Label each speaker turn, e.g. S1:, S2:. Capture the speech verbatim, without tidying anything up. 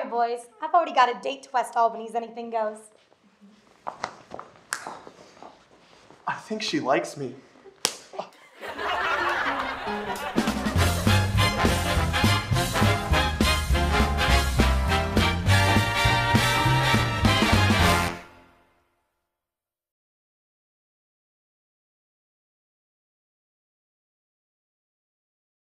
S1: boys. I've already got a date to West Albany's anything goes.
S2: I think she likes me.